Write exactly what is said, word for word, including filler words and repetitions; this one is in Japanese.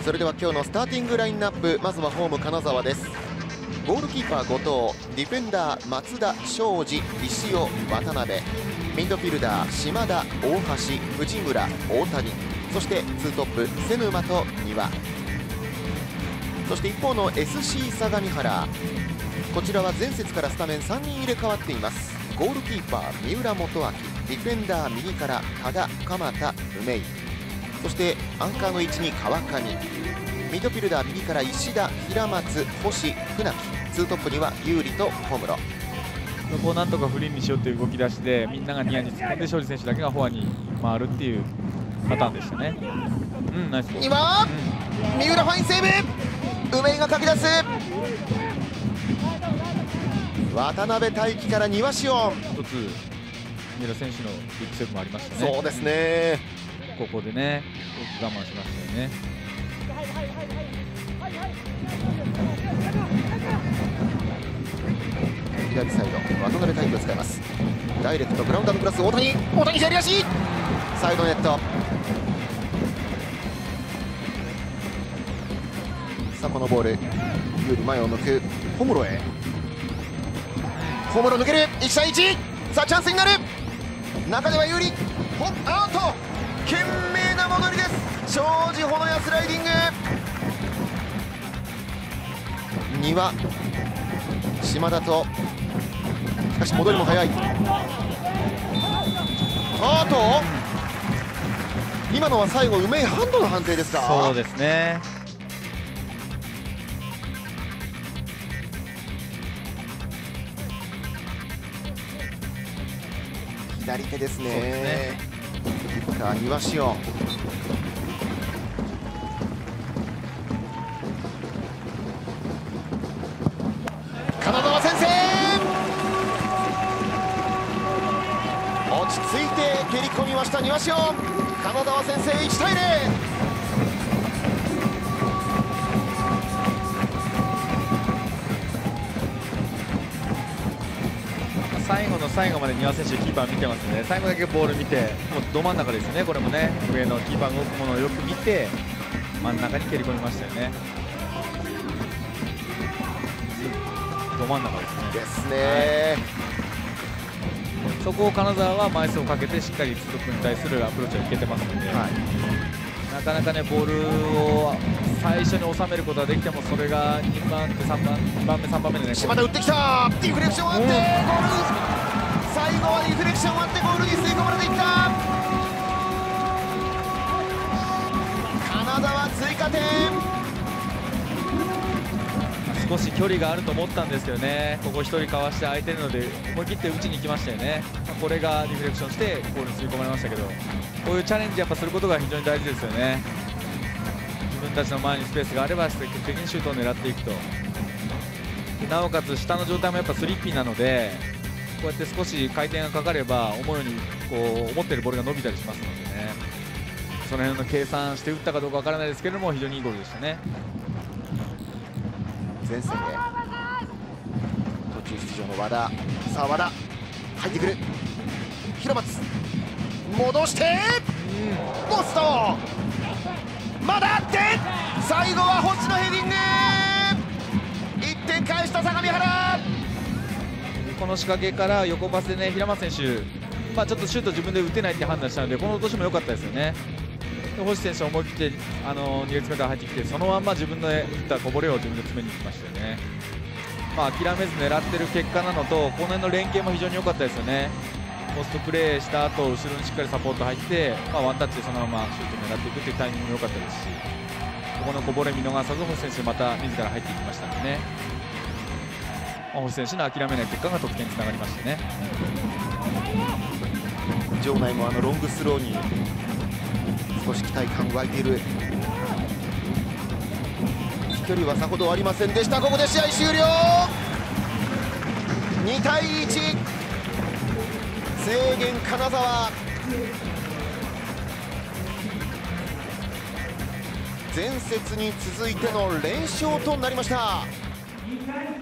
それでは今日のスターティングラインナップ、まずはホーム金沢です。ゴールキーパー後藤、ディフェンダー松田、庄司、石尾、渡辺、ミッドフィルダー島田、大橋、藤村、大谷、そしてツートップ瀬沼と丹羽。そして一方の エスシー 相模原、こちらは前節からスタメンさんにん入れ替わっています。ゴールキーパー三浦元明、ディフェンダー右から多田、鎌田、梅井、そしてアンカーの位置に川上、ミッドフィルダー右から石田、平松、星、船木、ツートップには有利と小室。 そこをなんとかフリーにしようという動き出しで、みんながニアに突っ込んで庄司選手だけがフォアに回るっていうパターンでしたね。うん、ナイスボール。 今、うん、三浦ファインセーブ、梅井がかき出す。渡辺大輝から丹羽紫音、 一つ三浦選手のビッグセーブもありましたね。 そうですね、 ここでね、よく我慢しましたよね。 左サイド、渡辺大輝を使います。ダイレクトグラウンダーのプラス、大谷、大谷左足、サイドネット。さあこのボール、有利前を向く小室へ、小室抜ける、いち対いち、さあチャンスになる、中では有利、ほアウト、懸命な戻りです、庄司穂野谷スライディング、丹羽、島田と、しかし戻りも早い。あーと今のは最後梅井ハンドの判定ですか。 そうですね。 左手ですね。キッカー丹羽紫音、金沢先制、落ち着いて蹴り込みました丹羽紫音、金沢先制いち対ゼロ。 最後の最後まで丹羽選手、キーパー見てますね。最後だけボール見て、もうど真ん中ですよね。これもね、上のキーパーが動くものをよく見て、真ん中に蹴り込みましたよね。ど真ん中ですね。 ですね、 はい、そこを金沢は枚数をかけてしっかりツートップに対するアプローチはいけてますので、はい、なかなかね、ボールを最初に収めることができても、それがにばん手、さんばん、にばんめ、さんばんめでね、 島田打ってきた、ディフレクションあって、ゴール、最後はディフレクションあってゴールに吸い込まれていった。金沢追加点、 少し距離があると思ったんですけどね、ここひとりかわして空いてるので思い切って打ちに行きましたよね。これがディフレクションしてゴールに吸い込まれましたけど、こういうチャレンジやっぱすることが非常に大事ですよね。自分たちの前にスペースがあれば積極的にシュートを狙っていくと。なおかつ下の状態もやっぱスリッピーなので、こうやって少し回転がかかれば思うようにこう思っているボールが伸びたりしますのでね、その辺の計算して打ったかどうかわからないですけれども、非常にいいゴールでしたね。 前線へ途中出場の和田、さあ和田入ってくる、平松戻して、うん、ポストまだあって、最後は星のヘディング、いってん返した相模原。 この仕掛けから横パスでね、平松選手、まあ、ちょっとシュート自分で打てないって判断したので、この落としも良かったですよね。星選手思い切ってあのに列目から入ってきて、そのまんま自分で打ったこぼれを自分で詰めに行きましたよね。まあ、諦めず狙ってる結果なのと、この辺の連携も非常に良かったですよね。ポストプレーした後、後ろにしっかりサポート入って、まあ、ワンタッチでそのままシュート狙っていくというタイミングも良かったですし、ここのこぼれ見逃さず星選手また自ら入っていきましたのでね、まあ、星選手の諦めない結果が得点につながりましたね。 場内もあのロングスローに少し期待感湧いている。飛距離はさほどありませんでした。ここで試合終了、に対いち、制限金沢、前節に続いての連勝となりました。